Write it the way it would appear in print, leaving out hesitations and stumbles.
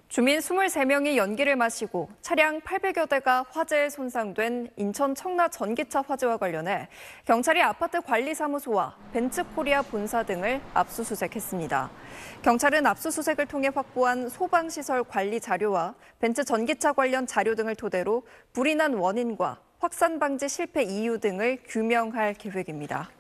주민 23명이 연기를 마시고 차량 800여 대가 화재에 손상된 인천 청라 전기차 화재와 관련해 경찰이 아파트 관리사무소와 벤츠코리아 본사 등을 압수수색했습니다. 경찰은 압수수색을 통해 확보한 소방시설 관리 자료와 벤츠 전기차 관련 자료 등을 토대로 불이 난 원인과 확산 방지 실패 이유 등을 규명할 계획입니다.